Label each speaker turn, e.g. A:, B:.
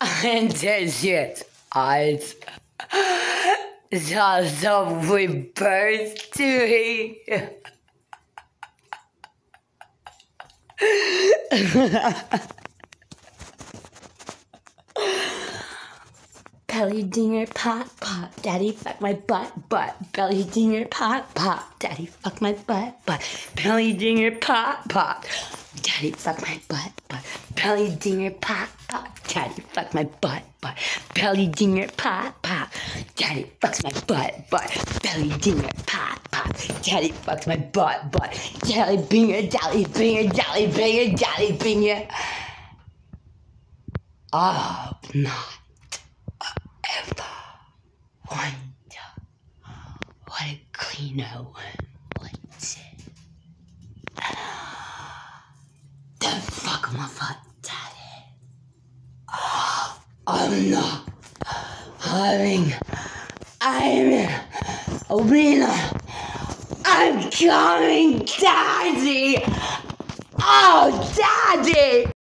A: and his eyes saw someone burst to me. Belly dinger pop pop, daddy fuck my butt. Belly dinger pop pop, daddy fuck my butt. Belly dinger pop pop, daddy fuck my butt. Belly dinger pop pop, daddy fuck my butt. Belly dinger pop pop, daddy fucks my butt. Belly dinger pop pop, daddy fucks my butt. Jelly binger, jelly binger, jelly binger, jelly binger. Oh, not ever wonder what a cleaner one would say. The fuck my butt, daddy. I'm not having. I'm a winner. I'm coming, daddy. Oh, daddy.